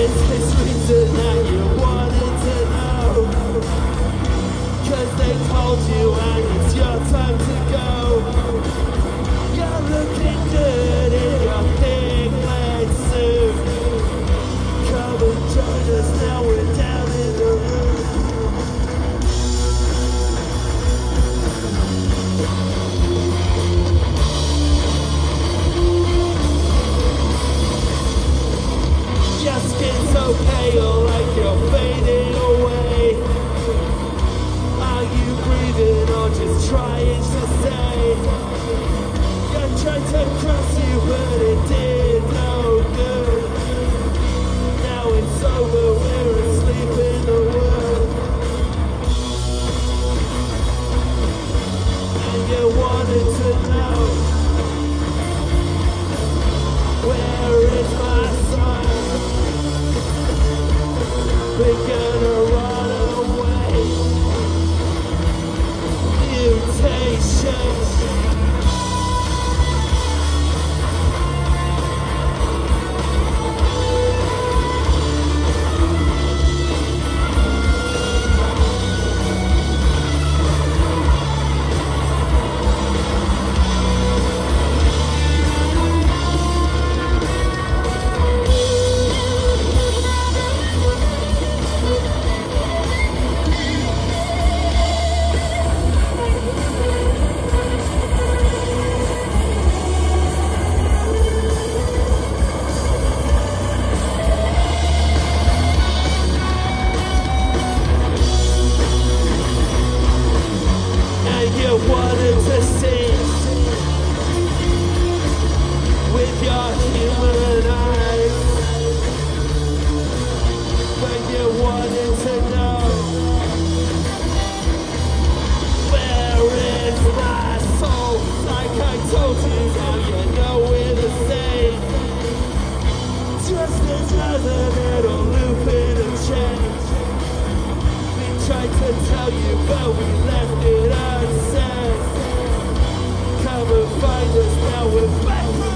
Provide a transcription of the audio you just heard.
Is this reason that you wanted to know? 'Cause they told you and it's your time to go. You're looking good in your big red suit. Come and join us now, we're down in the room. Your skin's so pale, like you're fading away. Are you breathing or just trying to say? You tried to cross you, but it did no good. Now it's over, we're asleep in the world. And you wanted to know, where is my son? We're gonna run away. Mutations. You wanted to see with your human eyes, when you wanted to know, where is my soul? Like I told you, now you know we're the same. Just another little loop in a chain. We tried to tell you, but we left it unsaid. Come and find us now, we're back.